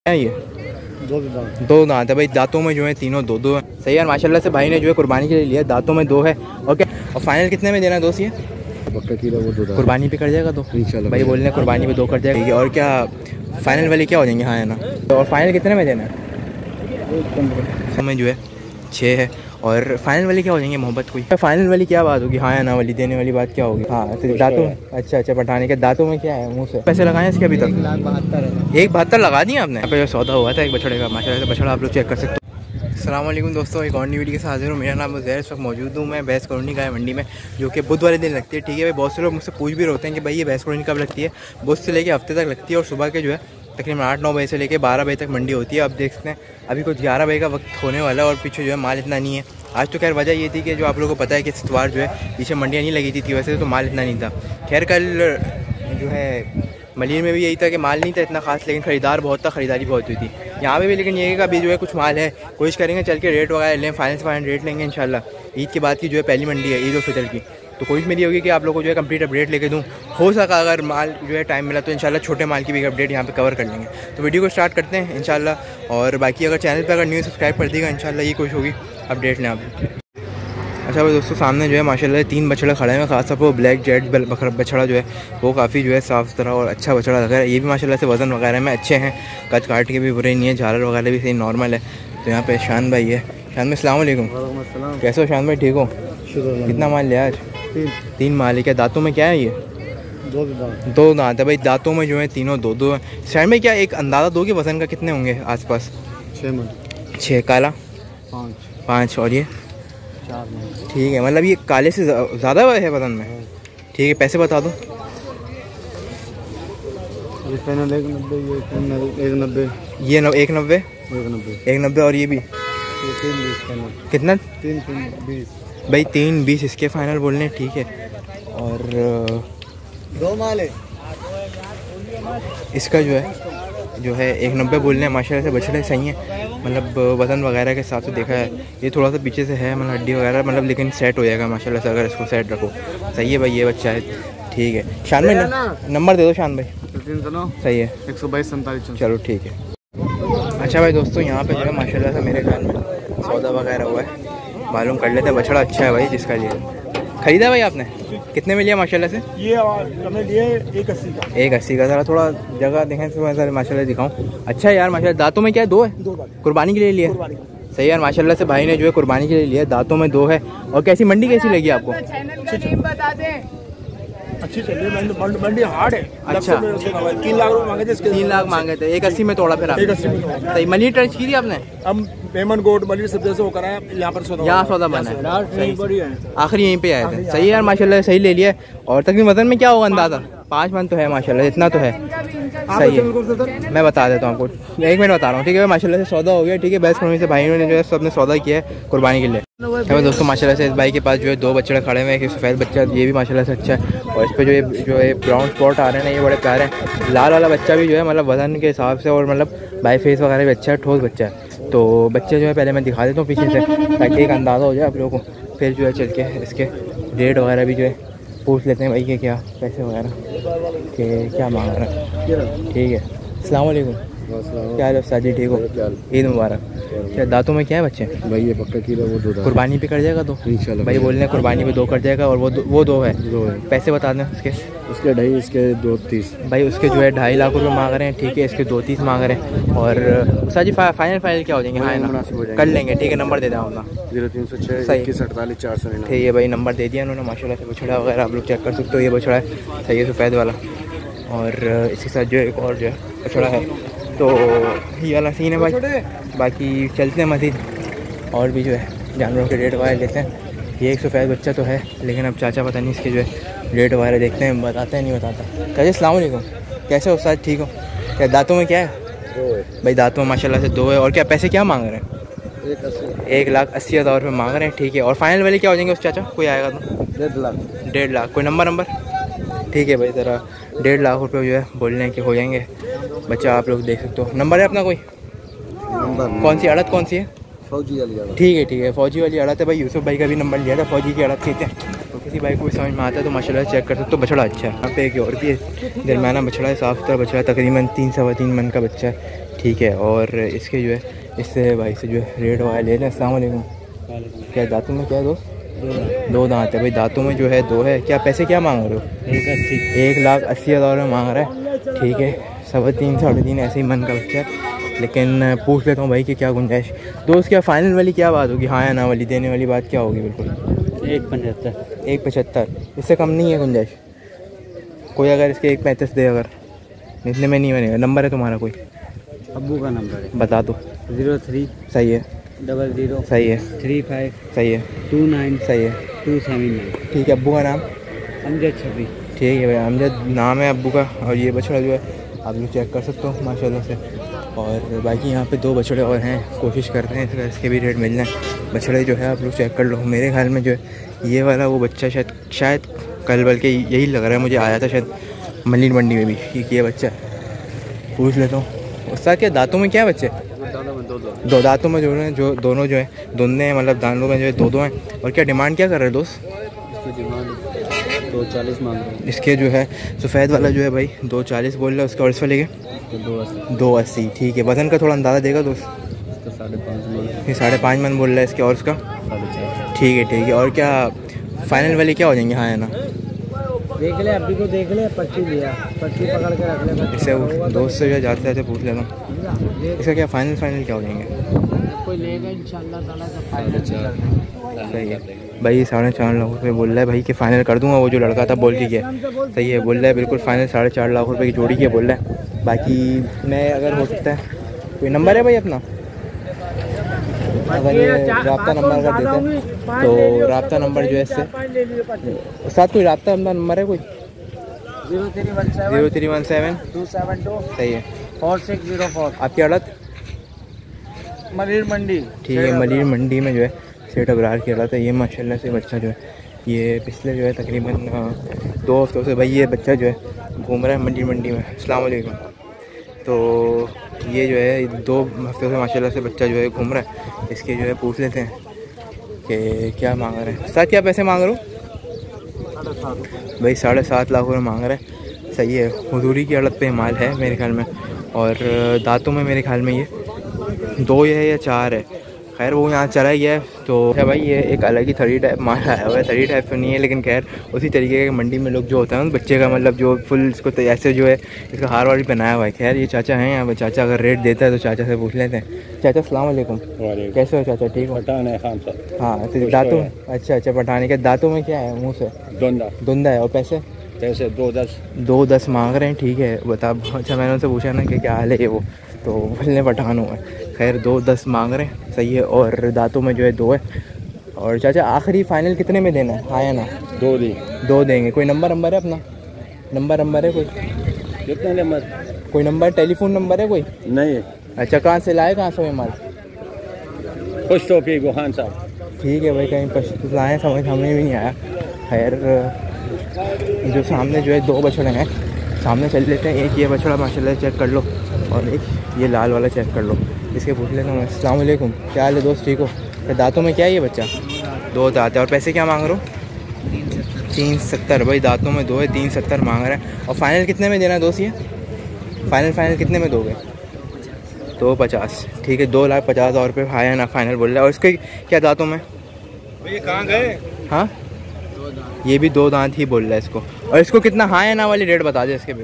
है ये दो दांत है भाई, दांतों में जो है तीनों दो दो है। सही है माशाल्लाह से भाई ने जो है कुर्बानी के लिए लिया, दांतों में दो है। और क्या और फाइनल कितने में देना है दोस्त? ये पक्का किलो वो दो कुर्बानी पे कर जाएगा तो इंशाल्लाह भाई बोल रहे हैं कुर्बानी पे दो कर जाएगा। और क्या फाइनल वाली क्या हो जाएंगे? हाँ है ना। तो और फाइनल कितने में देना है? हमें जो है 6 है। और फाइनल वाली क्या हो जाएंगे? मोहब्बत कोई फाइनल वाली क्या बात होगी? हाँ या ना वाली देने वाली बात क्या होगी? हाँ तो दांतों में अच्छा पठाने के दांतों में क्या है? मुंह से पैसे लगाए इसके अभी तक 1,72 लगा दिए आपने। यहाँ पे जो सौदा हुआ था एक बछड़े का, माशाल्लाह से बछड़ा आप लोग चेक कर सकते हो। अस्सलाम वालेकुम दोस्तों, एक और नई वीडियो के साथ हाजिर हूँ। मेरा नाम ज़ैर, इस वक्त मौजूद हूँ मैं भैंस कॉलोनी गाय मंडी में, जो कि बुध वाले दिन लगती है। ठीक है भाई, बहुत से लोग मुझसे पूछ भी रहे होते हैं कि भाई ये भैंस कॉलोनी कब लगती है? बुध से लेकर हफ्ते तक लगती है और सुबह के जो है तकरीबन 8-9 बजे से लेकर 12 बजे तक मंडी होती है। अब देख सकते हैं अभी कुछ 11 बजे का वक्त होने वाला है और पीछे जो है माल इतना नहीं है। आज तो खैर वजह ये थी कि जो आप लोगों को पता है कि इतवार जो है पीछे मंडियाँ नहीं लगी थी वैसे तो माल इतना नहीं था। खैर कल जो है मलिर में भी यही था कि माल नहीं था इतना खास, लेकिन ख़रीदार बहुत था, ख़रीदारी बहुत हुई थी यहाँ पे भी। लेकिन ये है कि अभी जो है कुछ माल है, कोशिश करेंगे चल के रेट वगैरह लें, फाइनल से फाइनल रेट लेंगे इंशाल्लाह। ईद के बाद की जो है पहली मंडी है ईद उल फितर की, तो कोशिश मेरी होगी कि आप लोगों को जो है कंप्लीट अपडेट लेके दूँ। हो सका अगर माल जो है टाइम मिला तो इंशाल्लाह छोटे माल की भी अपडेट यहाँ पे कवर कर लेंगे। तो वीडियो को स्टार्ट करते हैं इंशाल्लाह। और बाकी अगर चैनल पर अगर न्यू सब्सक्राइब कर देगा इंशाल्लाह, ये कोशिश होगी अपडेट लें आप। अच्छा भाई दोस्तों, सामने जो है माशाल्लाह 3 बछड़ा खड़े हैं, खासतौर पर वो ब्लैक जेड बछड़ा जो है वो काफ़ी जो है साफ़ सुथरा और अच्छा बछड़ा लग रहा है। ये भी माशाल्लाह से वज़न वगैरह में अच्छे हैं, कद काट के भी बुरे नहीं है, झालर वगैरह भी सही नॉर्मल है। तो यहाँ पे शान भाई है। शान भाई अस्सलाम वालेकुम। कैसे हो शान भाई? ठीक हो? कितना माल लिया आज? 3 माल है। क्या दांतों में क्या है? ये दो दांत है भाई, दांतों में जो है तीनों दो दो है। शान भाई क्या एक अंदाज़ा दोगे वज़न का कितने होंगे आसपास? 6 काला 5 और ये 4। ठीक है, मतलब ये काले से ज़्यादा है वजन में। ठीक है, पैसे बता दो। ये 190 ये 190 और ये भी कितना? 320 भाई 320 इसके फाइनल बोलने। ठीक है, और 2 माल है इसका जो है 190 बोलने हैं। माशाल्लाह से बछड़े सही हैं, मतलब वज़न वगैरह के हिसाब से देखा है ये थोड़ा सा पीछे से है, मतलब हड्डी वगैरह मतलब, लेकिन सेट हो जाएगा माशाल्लाह से अगर इसको सेट रखो। सही है भाई, ये बच्चा है। ठीक है शान भाई, नंबर दे दो शान भाई। 309 सही है 122 47। चलो ठीक है। अच्छा भाई दोस्तों, यहाँ पे जो है माशाल्लाह से मेरे ख्याल में सौदा वगैरह हुआ है, मालूम कर लेते हैं। बछड़ा अच्छा है भाई जिसका लिए ख़रीदा भाई आपने, कितने में लिया माशाल्लाह से? ये हमने लिए 180 का। 180 का। ज़रा थोड़ा जगह देखें तो मैं सर माशाल्लाह दिखाऊं। अच्छा है यार माशाल्लाह। दांतों में क्या है? 2 है। कुर्बानी के लिए लिया। सही यार माशाल्लाह से भाई ने जो है कुर्बानी के लिए लिया, दांतों में 2 है। और कैसी मंडी कैसी लगी आपको? अच्छी चल रही है मंडी, हार्ड है। अच्छा 3 लाख रुपए मांगे थे इसके। 3 लाख मांगे थे, 180 में तोड़ा फिर आप? 180 में तोड़ा। सही। मनी टच की थी आपने? हम पेमेंट गोड मलिर सब जैसे वो कराया, यहाँ पर सौदा बना है। आखिर यहीं पे आए थे। सही यार माशाल्लाह सही ले लिया। और तकरीबन वजन में क्या होगा अंदाज़ा? 5 मन तो है माशाल्लाह, इतना तो है। सही है, मैं बता देता हूँ आपको, 1 मिनट बता रहा हूँ। ठीक है, माशाल्लाह से सौदा हो गया। ठीक है, भैंस कॉलोनी से भाई ने जो है सबने सौदा किया है कुर्बानी के लिए। है दोस्तों माशाल्लाह से इस भाई के पास जो है 2 बच्चे खड़े हुए हैं, एक सफ़ेद बच्चा, ये भी माशाल्लाह से अच्छा है। और इस पर जो है ब्राउन स्पॉट आ रहे हैं ना, ये बड़े प्यारे हैं। लाल वाला बच्चा भी जो है मतलब वज़न के हिसाब से और मतलब बाई फेस वगैरह भी अच्छा है, ठोस बच्चा है। तो बच्चे जो है पहले मैं दिखा देता हूँ पीछे से, ताकि एक अंदाज़ा हो जाए आप लोगों को। फिर जो है चल के इसके रेट वगैरह भी जो है पूछ लेते हैं भाई के क्या पैसे वगैरह के क्या मांग रहे हैं। ठीक है, अस्सलाम वालेकुम। क्या हाल है उस्ताद जी? ठीक हो? ईद मुबारक। क्या दांतों में क्या है बच्चे? भाई ये पक्का किलो वो दो कुर्बानी पे कर जाएगा तो इंशाल्लाह भाई बोल रहे हैं कुर्बानी पे 2 कर जाएगा। और वो 2 है। पैसे बता दें उसके 2.5, इसके 2.30 भाई। उसके जो है 2.5 लाख रुपये मांग रहे हैं। ठीक है, इसके 2.30 मांग रहे हैं। और उस्ताद जी फाइनल क्या हो जाएंगे? हाँ ना, कर लेंगे। ठीक है, नंबर दे दें अपना 0306 2148 499। ठीक है भाई, नंबर दे दिया उन्होंने माशाल्लाह से। बछड़ा वगैरह आप लोग चेक कर सकते हो, ये बछड़ा है सही है सफ़ेद वाला। और इसके साथ जो एक और जो है बछड़ा है, तो ये वाला सीन है भाई। बाकी चलते हैं मज़ीद और भी जो है जानवरों के रेट वगैरह लेते हैं। ये एक सफ़ेद बच्चा तो है, लेकिन अब चाचा पता नहीं इसके जो है रेट वगैरह देखते हैं, बताते हैं नहीं बताता। कहिए अस्सलाम वालेकुम, कैसे हो उस्ताद? ठीक हो? क्या दांतों में क्या है? 2 भाई दांतों में माशाल्लाह से 2 है। और क्या पैसे क्या मांग रहे हैं? 1,80,000 रुपये मांग रहे हैं। ठीक है, और फाइनल वाले क्या हो जाएंगे उस चाचा? कोई आएगा तो 1.5 लाख। कोई नंबर? ठीक है भाई, ज़रा 1.5 लाख रुपये जो है बोलने के हो जाएंगे। बच्चा आप लोग देख सकते हो। नंबर है अपना कोई? कौन सी अड़त कौन सी है? फौजी वाली। ठीक है, फौजी वाली अड़त है भाई। यूसुफ भाई का भी नंबर लिया था, फौजी की अड़त कहते हैं। किसी भाई को भी समझ में आता है तो माशाल्लाह चेक कर सकते हो। बछड़ा अच्छा है। यहाँ पे एक और भी है, दरमियाना बछड़ा है, साफ सुथरा बछड़ा है, तकरीबन 3-3.25 मन का बच्चा है, ठीक है। और इसके जो है इससे भाई से जो है रेट वगैरह ले लें। अस्सलाम वालेकुम। क्या दांतों में क्या है दोस्त? 2 दांत है भाई, दांतों में जो है 2 है। क्या पैसे क्या मांग रहे हो? 1,80,000 में मांग रहा है, ठीक है। 3.25-3.5 ऐसे ही मन का बच्चा है। लेकिन पूछ लेता हूँ भाई कि क्या गुंजाइश दोस्त, क्या फाइनल वाली क्या बात होगी, हाँ या ना वाली देने वाली बात क्या होगी? बिल्कुल 1.75, इससे कम नहीं है गुंजाइश कोई? अगर इसके 1.35 दे, अगर इतने में नहीं बनेगा। नंबर है तुम्हारा कोई? अब्बू का नंबर है, बता दो। 03 सही है, 00 सही है, 35 सही है, 29 सही है, 279। ठीक है। अब्बू का नाम? अमजद छबी। ठीक है भाई, अमजद नाम है अब्बू का। और ये बछड़ा जो है आप लोग चेक कर सकते हो माशाल्लाह से। और बाकी यहाँ पे 2 बछड़े और हैं, कोशिश करते हैं इसके भी रेट मिल जाए। बछड़े जो है आप लोग चेक कर लो। मेरे ख्याल में जो है ये वाला वो बच्चा शायद कल बल्कि यही लग रहा है मुझे, आया था शायद मलिन मंडी में भी ये बच्चा। पूछ लेता हूँ उसका क्या दांतों में क्या है बच्चे? 2 दांतों में जो है, जो दोनों जो है दोनों हैं, मतलब दांतों में जो है 2 हैं। और क्या डिमांड क्या कर रहे हैं दोस्त? इसकी डिमांड 240 मांग रहे हैं। इसके जो है सफ़ेद वाला जो है भाई 240 बोल रहा है उसका, और इस वाले के 280, ठीक है। वजन का थोड़ा अंदाज़ा देगा दोस्त? इसका 5.5 मन। ये 5.5 मन बोल रहा है इसके, और उसका 4.5। ठीक है, ठीक है। और क्या फाइनल वाली क्या हो जाएंगे, हाँ है ना? देख ले अभी को, देख ले, पर्ची लिया, पर्ची पकड़ के रख ले। इससे दोस्त से जो जाते जाते पूछ लेता हूँ इसका क्या फाइनल क्या हो जाएंगे? कोई लेगा इंशाल्लाह ताला तो फाइनल। सही है भाई, 4.5 लाख रुपये बोल रहा है भाई कि फ़ाइनल कर दूंगा। वो जो लड़का था बोल के गया, सही है, बोल रहा है बिल्कुल फ़ाइनल 4.5 लाख रुपये की जोड़ी के बोल रहा है। बाकी मैं अगर हो सकता है कोई नंबर है भाई अपना, अगर ये रब्ता नंबर अगर देते हैं तो रब्ता नंबर जो है इससे साथ कोई रब्ता नंबर है कोई? 0317 272 सही है 4604। आपकी अड़त मलिर मंडी, ठीक है। मलिर मंडी में जो है सेठ अबरार की अड़त है। ये माशाल्लाह से बच्चा जो है ये पिछले जो है तकरीबन 2 हफ्तों से भाई ये बच्चा जो है घूम रहा है मलिर मंडी में। अस्सलाम वालेकुम। तो ये जो है 2 हफ्तों से माशाल्लाह से बच्चा जो है घूम रहा है। इसके जो है पूछ लेते हैं कि क्या मांग रहे हैं। साथ क्या पैसे मांग रहे हो भाई? 7.5 लाख रुपये मांग रहे हैं, सही है। हुजूरी की अड़त पे माल है मेरे ख्याल में। और दांतों में मेरे ख्याल में ये 2 है या 4 है। खैर वो यहाँ चला गया है तो है भाई। ये एक अलग ही 30 टाइप माल आया हुआ है। 30 टाइप तो नहीं है, लेकिन खैर उसी तरीके के मंडी में लोग जो होता है उस बच्चे का मतलब जो फुल इसको ऐसे जो है इसका हार वार भी पहनाया हुआ है। खैर ये चाचा हैं यहाँ पर, चाचा अगर रेट देता है तो चाचा से पूछ लेते हैं। चाचा अस्सलाम वालेकुम। कैसे हो चाचा? ठीक हो? पठान है खान साहब। हाँ तो दांतों, अच्छा पठाने के दांतों में क्या है? मुँह से धुंधा है। और पैसे 2.10 मांग रहे हैं, ठीक है। बता, अच्छा मैंने उनसे पूछा ना कि क्या हाल है ये, वो तो बोलने पठान हुआ है। खैर 2.10 मांग रहे हैं, सही है। और दांतों में जो है 2 है। और चाचा आखिरी फाइनल कितने में देना है, हाँ या ना? 2 देंगे। कोई नंबर है अपना? नंबर है कोई? कितने नंबर? कोई नंबर, टेलीफोन नंबर है कोई? नहीं है। अच्छा कहाँ से लाए, कहाँ से माल? कुछ तो पी खान साहब, ठीक है भाई, कहीं पर लाए समझ हमें भी नहीं आया। खैर जो सामने जो है 2 बछड़े हैं, सामने चल लेते हैं। एक ये बछड़ा माशाल्लाह चेक कर लो, और एक ये लाल वाला चेक कर लो। इसके पूछ लेता हूँ। अस्सलाम वालेकुम, क्या हाल है दोस्त? ठीक हो? दांतों में क्या है ये बच्चा? 2 दांत है। और पैसे क्या मांग रहे हो? 370 भाई, दांतों में 2 है, 370 मांग रहे हैं। और फाइनल कितने में देना है दोस्त? ये फाइनल कितने में दोगे? 250, ठीक है। 2,50,000 रुपये हाया ना फाइनल बोल रहा है। और इसके क्या दांतों में? ये कहाँ गए? हाँ ये भी 2 दांत ही बोल रहा है इसको। और इसको कितना हाँ या ना वाली रेट बता दे इसके? फिर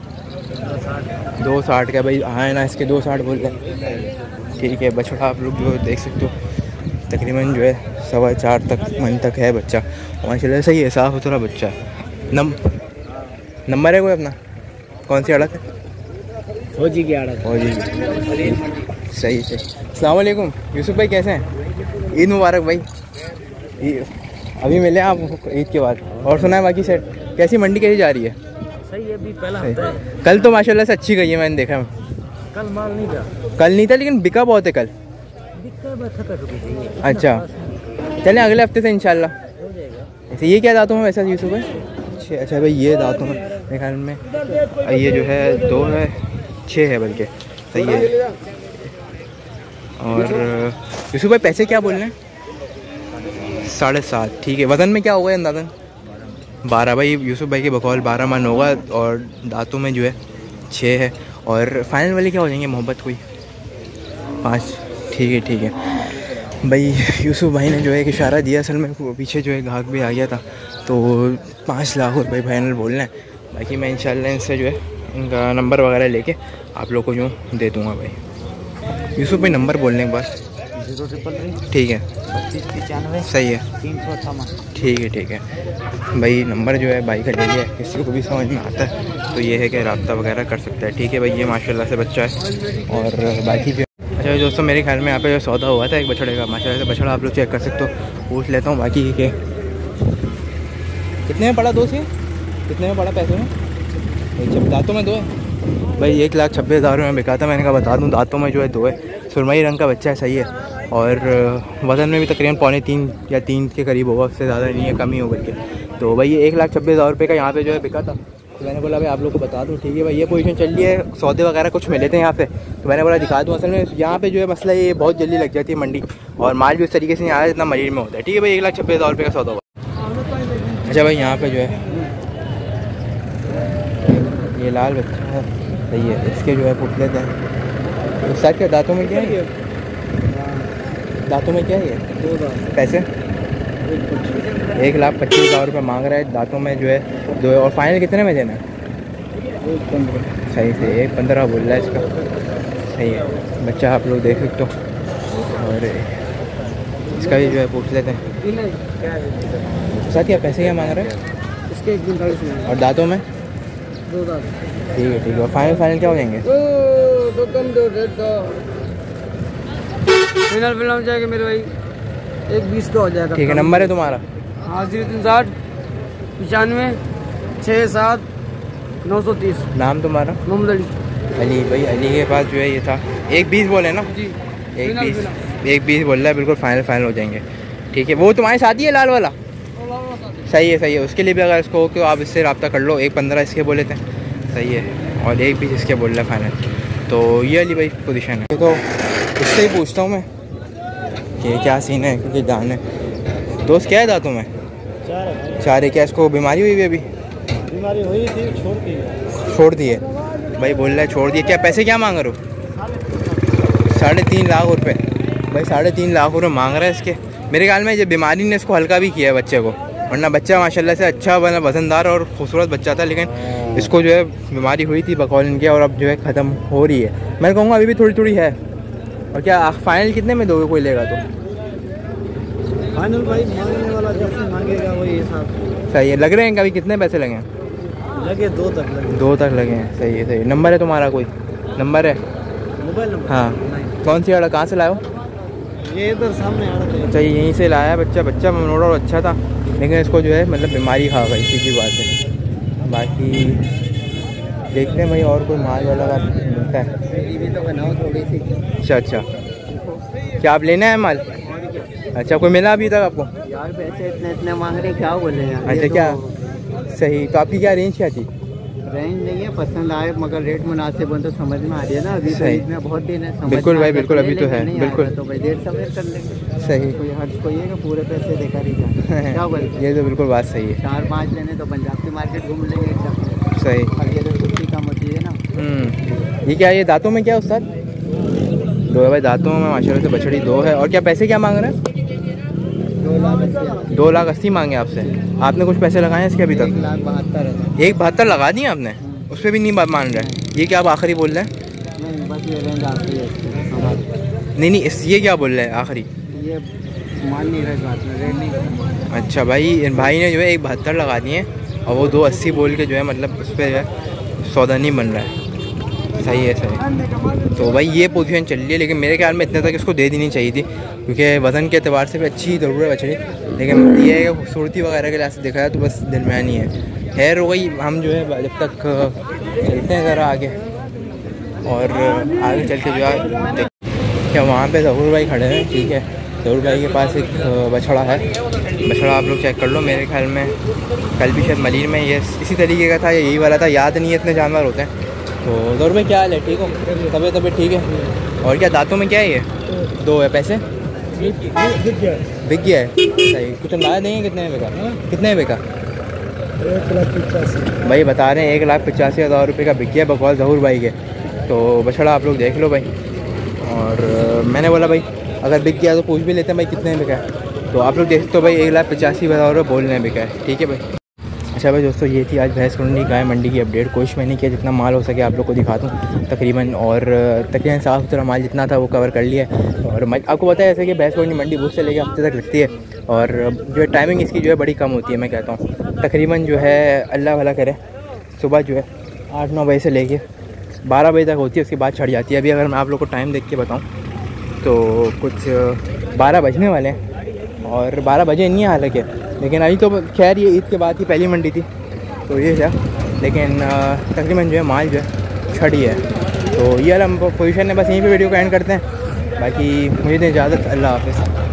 260 का भाई, हाँ या ना इसके 260 बोल रहे हैं, ठीक है। बछड़ा आप लोग जो देख सकते हो तकरीबन जो है 4.25 मन तक है बच्चा। माशाल्लाह सही है, साफ़ सुथरा बच्चा है। नंबर है कोई अपना? कौन सी अड़क है? फौजी की अड़क। फौजी की, सही। अस्सलाम वालेकुम यूसुफ भाई, कैसे हैं? ईद मुबारक भाई। अभी मिले आप ईद के बाद। और सुना है बाकी सेट कैसी मंडी कैसी जा रही है? सही है, अभी पहला हफ्ता है। कल तो माशाल्लाह से अच्छी गई है, मैंने देखा। कल माल नहीं था। कल नहीं था, लेकिन बिका बहुत है कल। अच्छा चलें अगले हफ्ते से इंशाल्लाह हो जाएगा। ऐसे ये क्या दांतों में वैसा यूसुफ है? अच्छा भाई, ये दांतों में मेरे ख्याल में ये जो है 2 है, 6 है बल्कि, सही है। और यूसुफ भाई पैसे क्या बोल रहे हैं? 7.5, ठीक है। वज़न में क्या होगा अंदाज़न? 12 भाई, यूसुफ भाई के बकौल 12 मन होगा और दांतों में जो है 6 है। और फाइनल वाले क्या हो जाएंगे मोहब्बत कोई 5। ठीक है भाई। यूसुफ भाई ने जो है एक इशारा दिया, असल में पीछे जो है घाक भी आ गया था, तो 5 लाख रुपये फाइनल बोलना है। बाकी मैं इंशाल्लाह इनसे जो है इनका नंबर वगैरह लेके आप लोग को जो दे दूँगा भाई। यूसुफ भाई नंबर बोलने के बाद 033 ठीक है 2595 सही है 358। ठीक है भाई। नंबर जो है भाई का ले लिया है, किसी को भी समझ में आता है तो ये है कि रब्ता वगैरह कर सकता है। ठीक है भाई, ये माशाल्लाह से बच्चा है। और बाकी जो अच्छा दोस्तों, मेरे ख्याल में यहाँ पे जो सौदा हुआ था एक बछड़े का, माशाल्लाह से बछड़ा आप लोग चेक कर सकते हो। पूछ लेता हूँ बाकी के कितने में पड़ा दोस्त, ये कितने में पड़ा पैसे में? एक दांतों में 2 है भाई, 1,26,000 में बिका था। मैंने कहा बता दूँ, दांतों में जो है 2 है। सुरमई रंग का बच्चा है, सही है। और वज़न में भी तकरीबन 3.25 या 3 के करीब होगा, उससे ज़्यादा नहीं है, कम ही होगा के। तो भाई ये 1,26,000 रुपये का यहाँ पे जो है बिका था। तो मैंने बोला भाई आप लोग को बता दूँ। ठीक है भाई, ये पोजीशन चल रही है, सौदे वगैरह कुछ मिले थे यहाँ पे, तो मैंने बोला दिखा दूँ। असल में यहाँ पे जो है मसला ये बहुत जल्दी लग जाती है मंडी, और माल भी उस तरीके से नहीं आया जितना मरीज में होता है। ठीक है भाई, 1,26,000 रुपये का सौदा हुआ। अच्छा भाई, यहाँ पे जो है ये लाल बच्चा है, सही है। इसके जो है पूछ लेते हैं इस साइड के दांतों में क्या है, दांतों में क्या है 2 दांत पैसे? 1,25,000 रुपये मांग रहा है, दांतों में जो है 2 है। और फाइनल कितने में देना है? 1,15। सही से 1,15 बोल रहा है इसका, सही है। बच्चा आप लोग देख सकते हो। और इसका भी जो है पूछ लेते हैं साथ। क्या पैसे क्या मांग रहे हैं इसके? 1,45 में। और दांतों में 2 दांत। ठीक है। और फाइनल क्या हो जाएंगे? फिलहाल जाएगा मेरे भाई 1,20 का हो जाएगा। ठीक है, नंबर है तुम्हारा? हाँ 060 95 67 930। नाम तुम्हारा? मोहम्मद अली। अली भाई, अली के पास जो है ये था 1,20 बोले ना जी, 1,20 बोल रहा है। बिल्कुल फाइनल हो जाएंगे। ठीक है, वो तुम्हारे साथ ही है लाल वाला? सही है। उसके लिए भी अगर इसको हो तो आप इससे रब्ता कर लो। 1,15 इसके बोले थे, सही है। और 1,20 इसके बोल रहा है फाइनल। तो ये अली भाई पोजीशन है। तो इससे ही पूछता हूँ मैं कि क्या सीन है, क्योंकि दान है। दोस्त क्या है दांतों में? 4 है। क्या इसको बीमारी हुई अभी? बीमारी हुई थी, छोड़ दी है भाई, बोल रहा है छोड़ दिए। क्या पैसे क्या मांग रहे हो? 3.5 लाख रुपये भाई, 3.5 लाख रुपये मांग रहा है इसके। मेरे ख्याल में ये बीमारी ने इसको हल्का भी किया है बच्चे को, वरना बच्चा माशाल्लाह से अच्छा बना, वजनदार और खूबसूरत बच्चा था। लेकिन इसको जो है बीमारी हुई थी बकौल इनके, और अब जो है ख़त्म हो रही है। मैं कहूँगा अभी भी थोड़ी है। और क्या फाइनल कितने में दोगे कोई लेगा तो? फाइनल भाई मांगने वाला जैसे मांगेगा वही हिसाब। सही है। लग रहे हैं कभी कितने पैसे लगे? 2 तक लगे। 2 तक लगे हैं, सही है। नंबर है तुम्हारा? कोई नंबर है? Mobile number? हाँ। कौन सी आड़ा, कहाँ से लाए हो? ये इधर सामने आड़ा था। अच्छा, यहीं से लाया है बच्चा मनोड़ा और अच्छा था, लेकिन इसको जो है मतलब बीमारी खा गई, सीधी बात है। बाकी देखते हैं भाई, और कोई माल वाला बात मिलता है? भी तो बनाओ थोड़ी सी। अच्छा, क्या आप लेना है माल? अच्छा, कोई मिला अभी तक आपको? यार पैसे इतने मांग रहे, क्या बोले यार। अच्छा, क्या सही। तो आपकी क्या रेंज क्या थी? रेंज नहीं है, पसंद आए मगर रेट मुनासिब हो तो समझ में आ रही है ना। अभी सही में बहुत दिन है। बिल्कुल भाई, बिल्कुल अभी तो है, बिल्कुल। तो भाई देर सवेर कर लेंगे। सही। कोई हर्ज कोई है कि पूरे पैसे देकर ही जाए। क्या बोलते? ये तो बिल्कुल बात सही है। 4-5 लेने तो पंजाब की मार्केट घूम लेंगे एकदम। सही। और ये तो छुट्टी कम होती है ना। ये क्या है, ये दांतों में क्या है उस्ताद? 2 है भाई, दांतों में माशाल्लाह से बछड़ी 2 है। और क्या पैसे क्या मांग रहे हैं? 2,80,000 मांगे आपसे। आपने कुछ पैसे लगाए हैं इसके अभी तक? 1,72,000। 1,72 लगा दिए आपने? उस पर भी नहीं बात मान रहे हैं। ये क्या आप आखिरी बोल रहे हैं? नहीं, बस ये रेंज आखिरी है। नहीं, ये क्या बोल रहे हैं आखिरी? ये मान नहीं रहे बात में, रेट नहीं। अच्छा भाई, भाई ने जो है 1,72 लगा दिए और वो 2,80 बोल के जो है मतलब उस पर जो है सौदा नहीं बन रहा है। सही है, सही। तो भाई ये पोजीशन चल रही है, लेकिन मेरे ख्याल में इतने तक इसको दे देनी चाहिए थी, क्योंकि वज़न के अतबार से भी अच्छी ज़रूर है बछड़ी। लेकिन ये है कि खूबसूरती वगैरह के लिहाज से देखा जाए तो बस दरमियानी है। खैर हो गई, हम जो है जब तक चलते हैं ज़रा आगे, और आगे चल के जो है क्या वहाँ पे ज़हूर भाई खड़े हैं। ठीक है, ज़हूर भाई के पास एक बछड़ा है। बछड़ा आप लोग चेक कर लो, मेरे ख्याल में कल भी शायद मलीर में ये इसी तरीके का था, यही वाला था, याद नहीं है, इतने जानवर होते हैं। तो ज़हूर भाई क्या हाल है? ठीक हो? तबीयत ठीक है? और क्या दांतों में क्या है? ये 2 है। पैसे बिक गया है? सही। कुछ अंदाज़ा देंगे कितने में बिका? कितने में बिका? 1,85,000 भाई बता रहे हैं 1,85,000 रुपये का बिक गया बकौल ज़हूर भाई के। तो बछड़ा आप लोग देख लो भाई। और मैंने बोला भाई अगर बिक गया तो पूछ भी लेते हैं भाई कितने में बिका है। तो आप लोग देख तो भाई 1,85,000 रुपये बोल रहे हैं बिका है। ठीक है भाई। अच्छा भाई दोस्तों, ये थी आज भैंस मंडी गाय मंडी की अपडेट। कोशिश मैंने किया जितना माल हो सके आप लोग को दिखा दूँ तकरीबन, और तकरीबन साफ़ सुथरा माल जितना था वो कवर कर लिया। और आपको पता है ऐसे कि भैंस मंडी बुध से लेकर हफ्ते तक लगती है, और जो है टाइमिंग इसकी जो है बड़ी कम होती है। मैं कहता हूँ तकरीबन जो है अल्लाह भला करे सुबह जो है 8-9 बजे से लेके 12 बजे तक होती है, उसके बाद छड़ जाती है। अभी अगर मैं आप लोग को टाइम देख के बताऊँ तो कुछ 12 बजने वाले हैं, और 12 बजे नहीं है हालांकि, लेकिन अभी तो खैर ये ईद के बाद ही पहली मंडी थी तो ये था। लेकिन तकरीबन जो है माल जो है छड़ ही है। तो ये वाला पोजीशन है। बस यहीं पे वीडियो को एंड करते हैं। बाकी मुझे तो इजाज़त, अल्लाह हाफ़िज़।